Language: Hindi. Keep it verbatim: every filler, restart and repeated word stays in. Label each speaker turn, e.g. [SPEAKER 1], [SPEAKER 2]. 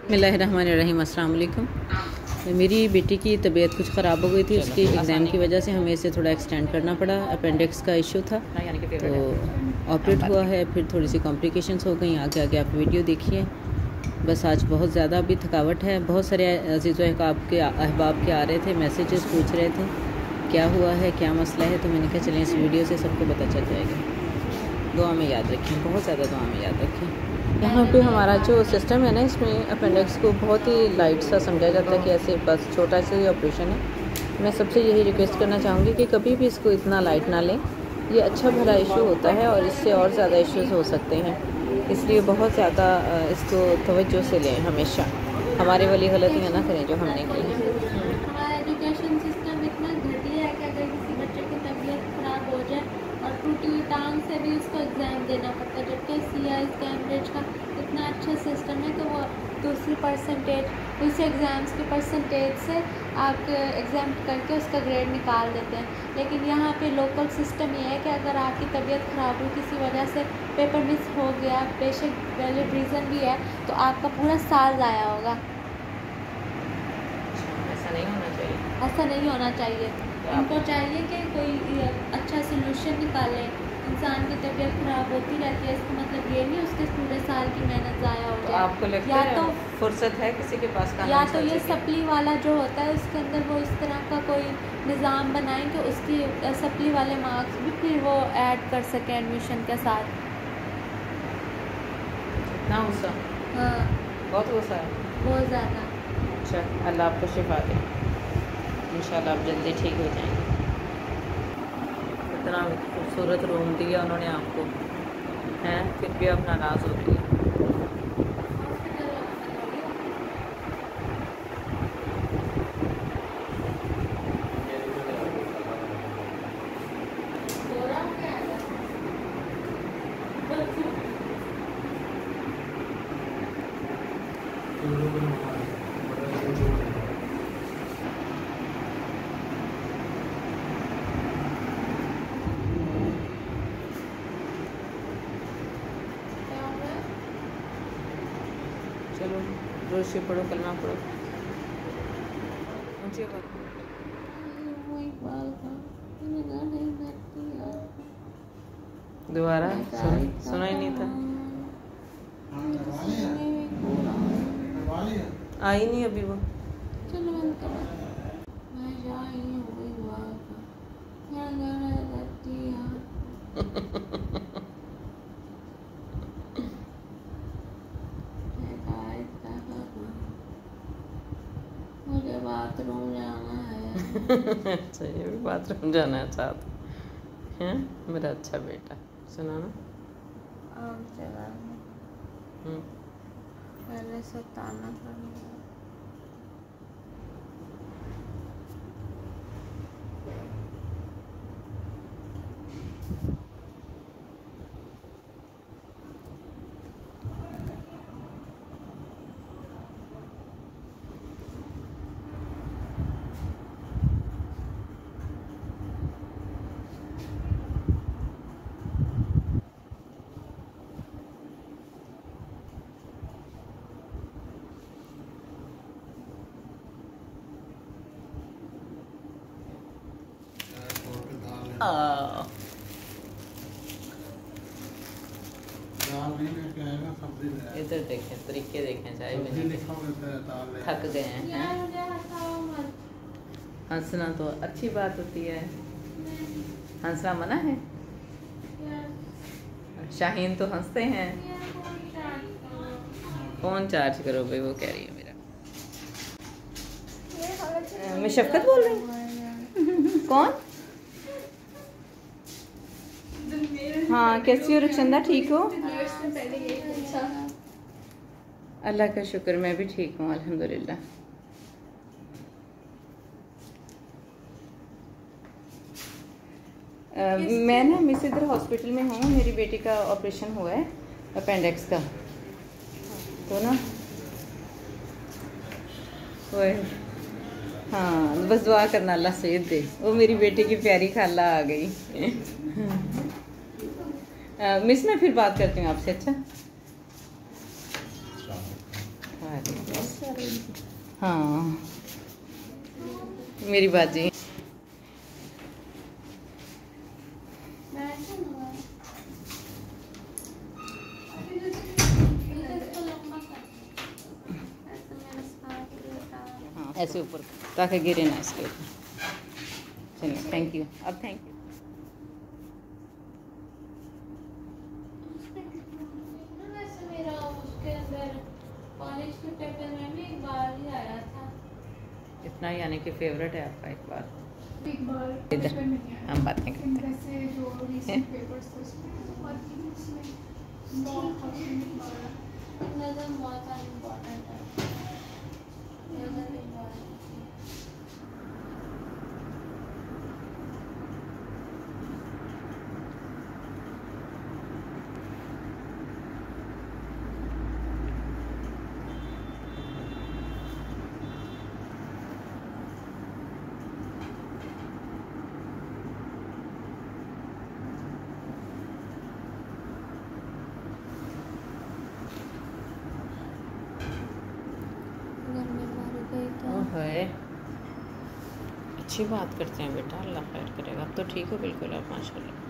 [SPEAKER 1] बिस्मिल्लाहिर्रहमानिर्रहीम। अस्सलाम वालेकुम। मेरी बेटी की तबीयत कुछ ख़राब हो गई थी, उसकी एग्ज़ाम की वजह से हमें इसे थोड़ा एक्सटेंड करना पड़ा। अपेंडिक्स का इशू था तो ऑपरेट हुआ है, फिर थोड़ी सी कॉम्प्लिकेशंस हो गई। आगे आगे आप वीडियो देखिए। बस आज बहुत ज़्यादा अभी थकावट है। बहुत सारे अज़ीज़ व अहबाब के अहबाब के आ रहे थे, मैसेजेस पूछ रहे थे क्या हुआ है, क्या मसला है। तो मैंने कहा चलें इस वीडियो से सबको पता चल जाएगा। दुआ में याद रखें, बहुत ज़्यादा दुआ में याद रखें। यहाँ पे हमारा जो सिस्टम है ना, इसमें अपेंडिक्स को बहुत ही लाइट सा समझा जाता है कि ऐसे बस छोटा सा ही ऑपरेशन है। मैं सबसे यही रिक्वेस्ट करना चाहूँगी कि कभी भी इसको इतना लाइट ना लें। ये अच्छा भला इशू होता है और इससे और ज़्यादा इश्यूज़ हो सकते हैं, इसलिए बहुत ज़्यादा इसको तवज्जो से लें। हमेशा हमारे वाली गलतियाँ ना करें जो हमने की हैं।
[SPEAKER 2] हमारा एजुकेशन सिस्टम इतना घटिया है कि अगर किसी बच्चे की तबीयत ख़राब हो जाए और टूटी हुई टांग से भी उसको एग्ज़ाम देना पड़ता है, जबकि सी आई कैम्ब्रिज का इतना अच्छा सिस्टम है कि वो दूसरी परसेंटेज दूसरे एग्ज़ाम्स के परसेंटेज से आप एग्ज़ाम करके उसका ग्रेड निकाल देते हैं। लेकिन यहाँ पे लोकल सिस्टम ये है कि अगर आपकी तबीयत ख़राब हुई, किसी वजह से पेपर मिस हो गया, बेशक वैलिड रीज़न भी है, तो आपका पूरा साल ज़ाया होगा।
[SPEAKER 1] ऐसा नहीं होना चाहिए,
[SPEAKER 2] ऐसा नहीं होना चाहिए। इनको चाहिए कि कोई अच्छा सोल्यूशन निकाले। इंसान की तबीयत ख़राब होती रहती है, इसका मतलब ये नहीं उसके पूरे साल की मेहनत ज़ाया हो जाए।
[SPEAKER 1] तो आपको लगता
[SPEAKER 2] या
[SPEAKER 1] है
[SPEAKER 2] तो
[SPEAKER 1] फुर्सत है किसी के पास
[SPEAKER 2] या तो ये सप्ली वाला जो होता है उसके अंदर वो इस तरह का कोई निज़ाम बनाएं कि उसकी सप्ली वाले मार्क्स भी फिर वो ऐड कर सकें एडमिशन के साथ।
[SPEAKER 1] ना गुस्सा?
[SPEAKER 2] हाँ,
[SPEAKER 1] बहुत गुस्सा है,
[SPEAKER 2] बहुत ज़्यादा।
[SPEAKER 1] अच्छा, अल्लाह आपको शिफा दे, इंशाल्लाह आप जल्दी ठीक हो जाएंगे। इतना खूबसूरत रूम दिया उन्होंने आपको, हैं, फिर भी आप नाराज़ होती है। चलो रोशे पढ़ो, कलमा पढ़ो। दोबारा सुन, सुना ही नहीं था, आई नहीं अभी वो।
[SPEAKER 2] मुझे बाथरूम जाना है।
[SPEAKER 1] अच्छा, ये भी बाथरूम जाना चाहता है, मेरा अच्छा बेटा। सुना ना,
[SPEAKER 2] पहले सताना पड़ेगा।
[SPEAKER 1] इधर देखें, तरीके देखें, चाय में थक गए हैं। हंसना तो अच्छी बात होती है, हंसना मना है। शाहीन तो हंसते हैं। फोन चार्ज करो भाई, वो कह रही है मेरा। मैं शफकत बोल रही हूँ। कौन? हाँ, कैसी हो रक्षंदा, ठीक हो? अल्लाह का शुक्र, मैं भी ठीक हूँ अल्हम्दुलिल्लाह। मैं ना मिस इधर हॉस्पिटल में हूँ, मेरी बेटी का ऑपरेशन हुआ है अपेंडिक्स का, तो ना वो हाँ, बस दुआ करना अल्लाह सेहत दे। वो मेरी बेटी की प्यारी खाला आ गई। आ, मिस मैं फिर बात करती हूँ आपसे। अच्छा, हाँ मेरी बाजी हाँ ऐसे ऊपर ताकि गिरे ना इसके ऊपर। चलिए थैंक यू। अब थैंक यू।
[SPEAKER 2] कॉलेज के पेपर में भी एक बार ही आया था।
[SPEAKER 1] इतना यानी कि फेवरेट है आपका एक बार?
[SPEAKER 3] एक बार
[SPEAKER 1] इधर हम बातें करते हैं।
[SPEAKER 3] जैसे जो रीसेंट पेपर्स थे उसमें और इसमें बहुत
[SPEAKER 2] नज़र बहुत इम्पोर्टेंट है। नज़र इम्पोर्टेंट
[SPEAKER 1] है। अच्छी बात करते हैं बेटा, अल्लाह खैर करेगा। अब तो ठीक हो बिल्कुल आप माशाल्लाह।